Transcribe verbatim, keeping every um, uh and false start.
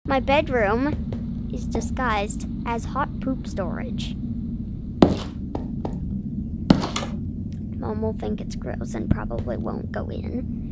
My bedroom is disguised as hot poop storage. Mom will think it's gross and probably won't go in.